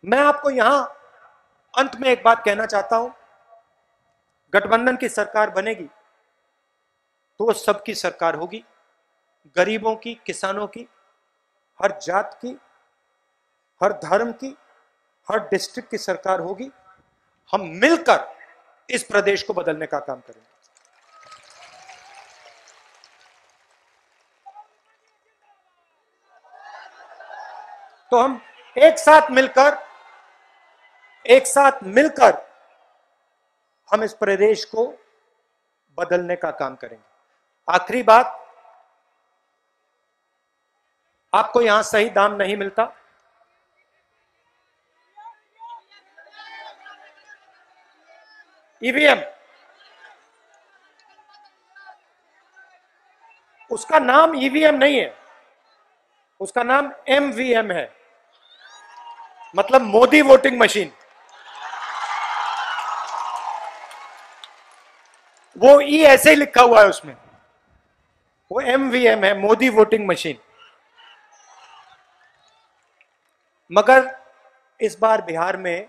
मैं आपको यहां अंत में एक बात कहना चाहता हूं, गठबंधन की सरकार बनेगी तो वो सबकी सरकार होगी, गरीबों की, किसानों की, हर जात की, हर धर्म की, हर डिस्ट्रिक्ट की सरकार होगी। हम मिलकर इस प्रदेश को बदलने का काम करेंगे। तो हम एक साथ मिलकर हम इस प्रदेश को बदलने का काम करेंगे। आखिरी बात, आपको यहां सही दाम नहीं मिलता, ईवीएम, उसका नाम ईवीएम नहीं है, उसका नाम एमवीएम है, मतलब मोदी वोटिंग मशीन। वो ई ऐसे ही लिखा हुआ है उसमें, वो एमवीएम है, मोदी वोटिंग मशीन। मगर इस बार बिहार में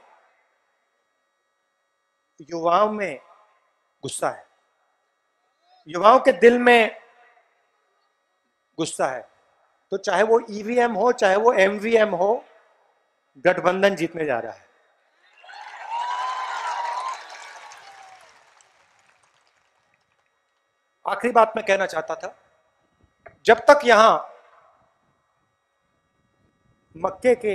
युवाओं में गुस्सा है, युवाओं के दिल में गुस्सा है। तो चाहे वो ईवीएम हो, चाहे वो एमवीएम हो, गठबंधन जीतने जा रहा है। आखिरी बात मैं कहना चाहता था, जब तक यहां मक्के के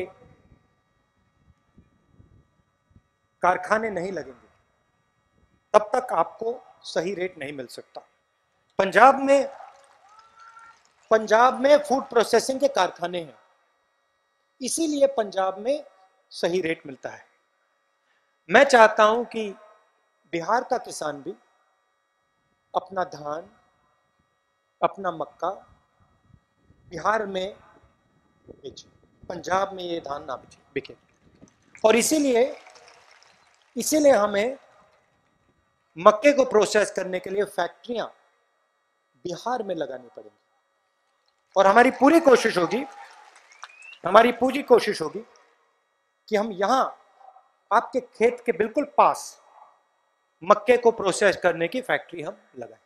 कारखाने नहीं लगेंगे तब तक आपको सही रेट नहीं मिल सकता। पंजाब में फूड प्रोसेसिंग के कारखाने हैं, इसीलिए पंजाब में सही रेट मिलता है। मैं चाहता हूं कि बिहार का किसान भी अपना धान, अपना मक्का बिहार में बेचे, पंजाब में ये धान ना बिके। और इसीलिए हमें मक्के को प्रोसेस करने के लिए फैक्ट्रियां बिहार में लगानी पड़ेंगी। और हमारी पूरी कोशिश होगी कि हम यहां आपके खेत के बिल्कुल पास मक्के को प्रोसेस करने की फैक्ट्री हम लगाएं।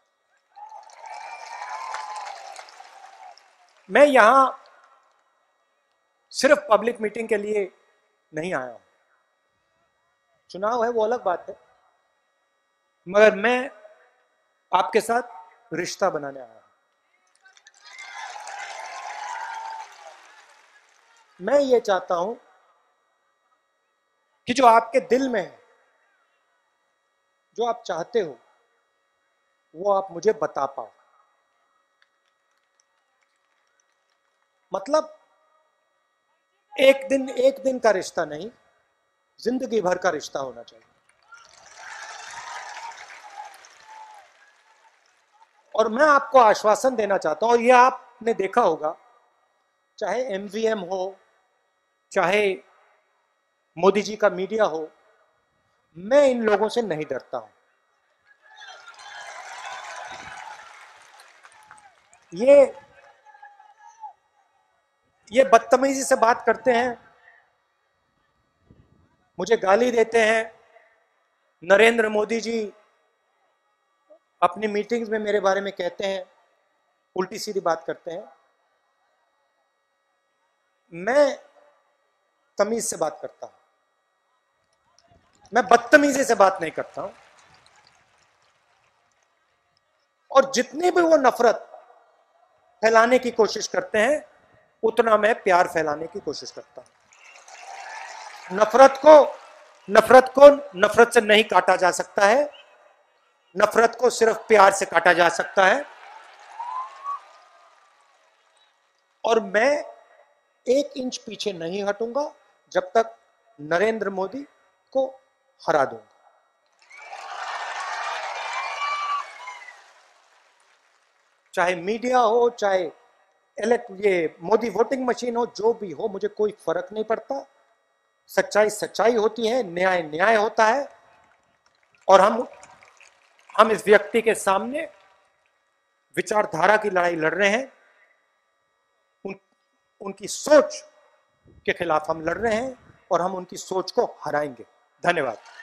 मैं यहां सिर्फ पब्लिक मीटिंग के लिए नहीं आया हूं, चुनाव है वो अलग बात है, मगर मैं आपके साथ रिश्ता बनाने आया हूं। मैं ये चाहता हूं कि जो आपके दिल में है, जो आप चाहते हो, वो आप मुझे बता पाओ। मतलब एक दिन का रिश्ता नहीं, जिंदगी भर का रिश्ता होना चाहिए। और मैं आपको आश्वासन देना चाहता हूं, और यह आपने देखा होगा, चाहे एमवीएम हो, चाहे मोदी जी का मीडिया हो, मैं इन लोगों से नहीं डरता हूं। ये बदतमीजी से बात करते हैं, मुझे गाली देते हैं। नरेंद्र मोदी जी अपनी मीटिंग्स में मेरे बारे में कहते हैं, उल्टी सीधी बात करते हैं। मैं तमीज से बात करता हूं, मैं बदतमीजी से बात नहीं करता हूं। और जितनी भी वो नफरत फैलाने की कोशिश करते हैं, उतना मैं प्यार फैलाने की कोशिश करता हूं। नफरत से नहीं काटा जा सकता है, नफरत को सिर्फ प्यार से काटा जा सकता है। और मैं 1 इंच पीछे नहीं हटूंगा जब तक नरेंद्र मोदी को हरा दूंगा। चाहे मीडिया हो, चाहे ये मोदी वोटिंग मशीन हो, जो भी हो, मुझे कोई फर्क नहीं पड़ता। सच्चाई सच्चाई होती है, न्याय न्याय होता है। और हम इस व्यक्ति के सामने विचारधारा की लड़ाई लड़ रहे हैं, उनकी सोच के खिलाफ हम लड़ रहे हैं। और हम उनकी सोच को हराएंगे। धन्यवाद।